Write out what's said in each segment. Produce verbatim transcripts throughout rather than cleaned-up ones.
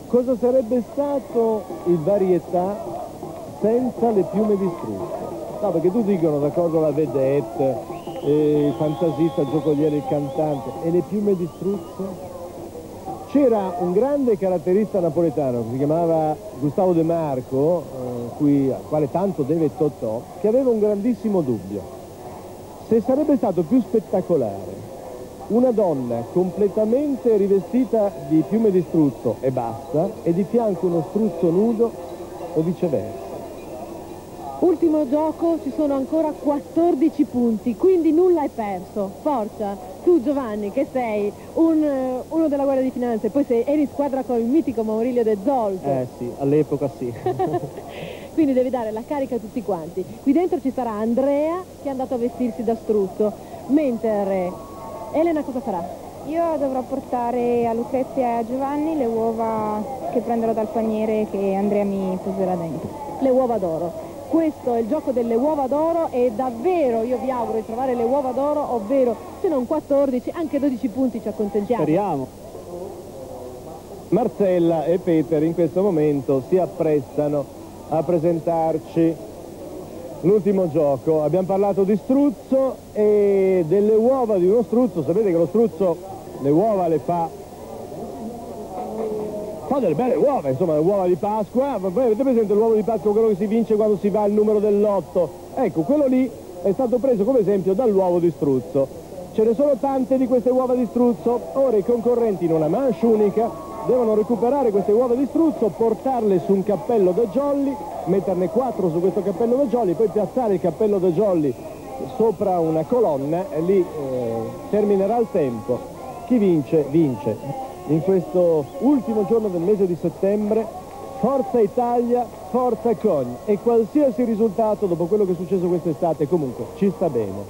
Cosa sarebbe stato il Varietà senza le piume di struzzo? No, perché tu dicono d'accordo la vedette, eh, il fantasista, il giocoliere, il cantante, e le piume di struzzo? C'era un grande caratterista napoletano che si chiamava Gustavo De Marco, eh, cui, al quale tanto deve Totò, che aveva un grandissimo dubbio. Se sarebbe stato più spettacolare una donna completamente rivestita di piume di struzzo e basta, e di fianco uno struzzo nudo, o viceversa. Ultimo gioco, ci sono ancora quattordici punti, quindi nulla è perso. Forza, tu Giovanni, che sei un, uno della Guardia di Finanza e poi sei, eri in squadra con il mitico Maurilio De Zoldo. Eh sì, all'epoca sì. Quindi devi dare la carica a tutti quanti. Qui dentro ci sarà Andrea, che è andato a vestirsi da struzzo, mentre Elena cosa farà? Io dovrò portare a Lucrezia e a Giovanni le uova che prenderò dal paniere che Andrea mi poserà dentro. Le uova d'oro. Questo è il gioco delle uova d'oro e davvero io vi auguro di trovare le uova d'oro, ovvero se non quattordici, anche dodici punti ci accontentiamo. Speriamo. Marcella e Peter in questo momento si apprestano a presentarci l'ultimo gioco. Abbiamo parlato di struzzo e delle uova di uno struzzo. Sapete che lo struzzo le uova le fa fa delle belle uova, insomma, le uova di Pasqua. Avete presente l'uovo di Pasqua, quello che si vince quando si va al numero del lotto? Ecco, quello lì è stato preso come esempio dall'uovo di struzzo. Ce ne sono tante di queste uova di struzzo. Ora i concorrenti in una manche unica devono recuperare queste uova di struzzo, portarle su un cappello da jolly, metterne quattro su questo cappello da jolly, poi piazzare il cappello da jolly sopra una colonna e lì eh, terminerà il tempo. Chi vince, vince. In questo ultimo giorno del mese di settembre, Forza Italia, Forza Cogni, e qualsiasi risultato dopo quello che è successo quest'estate comunque ci sta bene.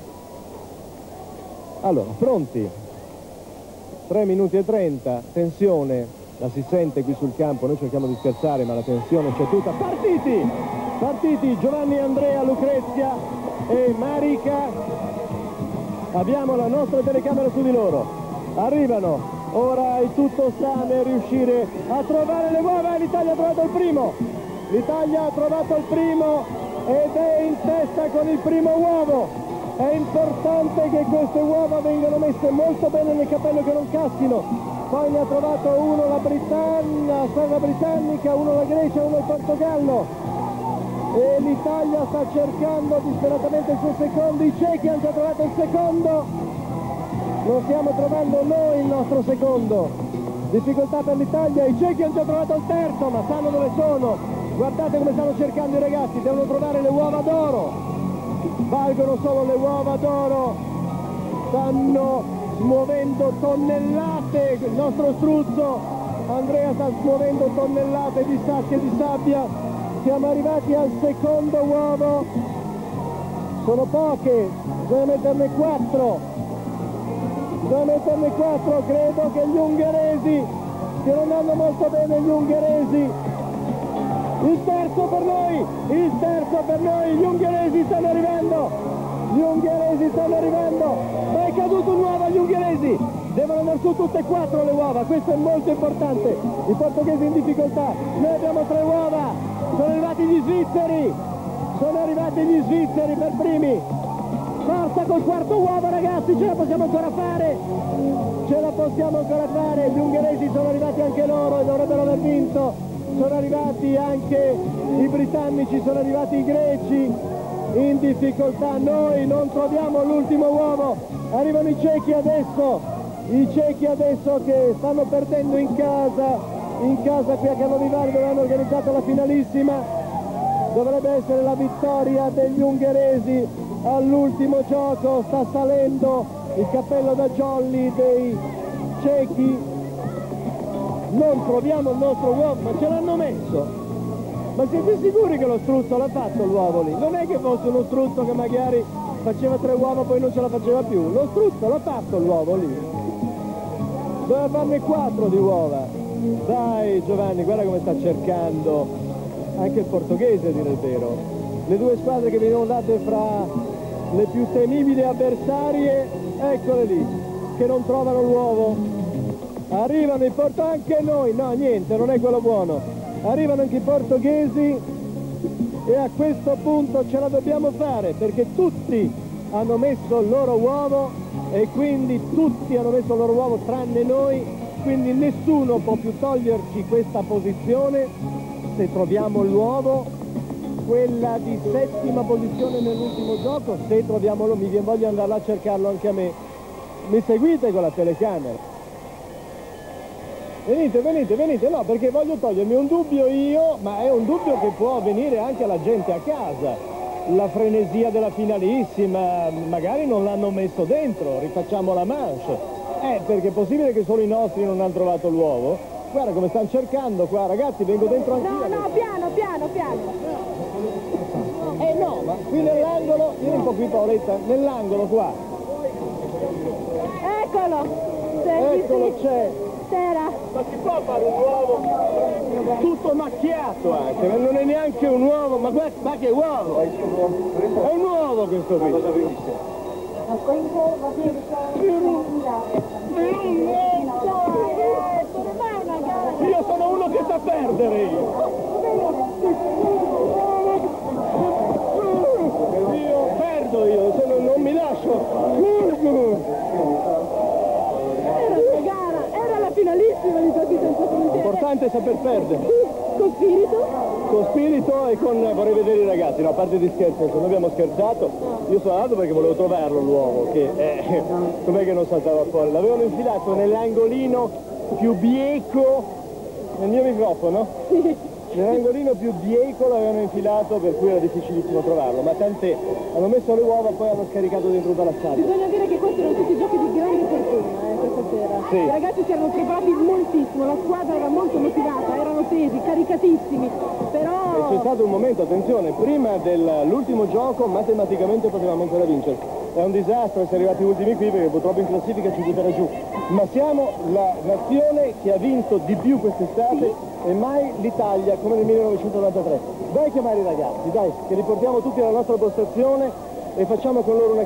Allora, pronti? tre minuti e trenta, tensione, la si sente qui sul campo, noi cerchiamo di scherzare ma la tensione c'è tutta. Partiti! Partiti Giovanni, Andrea, Lucrezia e Marica. Abbiamo la nostra telecamera su di loro. Arrivano. Ora il tutto sta nel riuscire a trovare le uova e l'Italia ha trovato il primo. L'Italia ha trovato il primo ed è in testa con il primo uovo. È importante che queste uova vengano messe molto bene nel cappello, che non caschino. Poi ne ha trovato uno la Britannia, la squadra britannica, uno la Grecia, uno il Portogallo. E l'Italia sta cercando disperatamente il suo secondo. I cechi hanno già trovato il secondo. Lo stiamo trovando noi il nostro secondo. Difficoltà per l'Italia, i cechi hanno già trovato il terzo, ma sanno dove sono. Guardate come stanno cercando i ragazzi, devono trovare le uova d'oro. Valgono solo le uova d'oro. Stanno smuovendo tonnellate, il nostro struzzo Andrea sta smuovendo tonnellate di sacche e di sabbia. Siamo arrivati al secondo uovo. Sono poche, bisogna metterne quattro. Bisogna metterne quattro, credo che gli ungheresi stiano andando molto bene, gli ungheresi. Il terzo per noi, il terzo per noi, gli ungheresi stanno arrivando, gli ungheresi stanno arrivando, ma è caduto un uovo agli ungheresi, devono andare su tutte e quattro le uova, questo è molto importante, i portoghesi in difficoltà, noi abbiamo tre uova, sono arrivati gli svizzeri, sono arrivati gli svizzeri per primi. Forza col quarto uovo ragazzi, ce la possiamo ancora fare, ce la possiamo ancora fare, gli ungheresi sono arrivati anche loro e dovrebbero aver vinto, sono arrivati anche i britannici, sono arrivati i greci in difficoltà, noi non troviamo l'ultimo uovo, arrivano i cechi adesso, i cechi adesso che stanno perdendo in casa, in casa qui a Canovivare dove hanno organizzato la finalissima, dovrebbe essere la vittoria degli ungheresi. All'ultimo gioco sta salendo il cappello da jolly dei cechi, non troviamo il nostro uovo, ma ce l'hanno messo, ma siete sicuri che lo struzzo l'ha fatto l'uovo lì? Non è che fosse uno struzzo che magari faceva tre uova poi non ce la faceva più, lo struzzo l'ha fatto l'uovo lì, doveva farne quattro di uova. Dai Giovanni, guarda come sta cercando anche il portoghese a dire il vero, le due squadre che venivano date fra le più temibili avversarie, eccole lì, che non trovano l'uovo. arrivano in porto anche noi, no niente, non è quello buono, arrivano anche i portoghesi e a questo punto ce la dobbiamo fare perché tutti hanno messo il loro uovo e quindi tutti hanno messo il loro uovo tranne noi, quindi nessuno può più toglierci questa posizione se troviamo l'uovo, quella di settima posizione nell'ultimo gioco, se troviamolo mi viene voglia andare là a cercarlo anche a me. Mi seguite con la telecamera? Venite, venite, venite, no, perché voglio togliermi un dubbio io, ma è un dubbio che può avvenire anche alla gente a casa. La frenesia della finalissima, magari non l'hanno messo dentro, rifacciamo la manche. Eh, perché è possibile che solo i nostri non hanno trovato l'uovo? Guarda come stanno cercando qua, ragazzi, vengo dentro anch'io. No, no, piano, piano, piano. Eh no, ma qui nell'angolo, vieni un po' qui Paoletta, nell'angolo qua. Eccolo. Sì, Eccolo, sì. c'è. C'era. Ma si può fare un uovo tutto macchiato anche, ma non è neanche un uovo, ma guarda, ma che uovo! È un uovo questo qui! Io sono uno che sa perdere io! Io perdo io, se non, non mi lascio! Finalissima di Giochi senza frontiere. L'importante è saper perdere. Con spirito? Con spirito e con... vorrei vedere i ragazzi, no, a parte di scherzi, noi abbiamo scherzato, io sono andato perché volevo trovarlo l'uovo, che eh, com'è che non saltava fuori? L'avevano infilato nell'angolino più bieco, nel mio microfono? Sì. Nell'angolino più bieco l'avevano infilato, per cui era difficilissimo trovarlo, ma tant'è, hanno messo le uova e poi hanno scaricato dentro dalla sabbia. Bisogna dire che questi erano tutti giochi di grande fortuna eh, questa sera. Sì. I ragazzi si erano preparati moltissimo, la squadra era molto motivata, erano tesi, caricatissimi, però... E c'è stato un momento, attenzione, prima dell'ultimo gioco matematicamente potevamo ancora vincere. È un disastro essere arrivati ultimi qui perché purtroppo in classifica ci butterà giù. Ma siamo la nazione che ha vinto di più quest'estate e mai l'Italia come nel millenovecentonovantatré. Dai a chiamare i ragazzi, dai, che li portiamo tutti alla nostra postazione e facciamo con loro una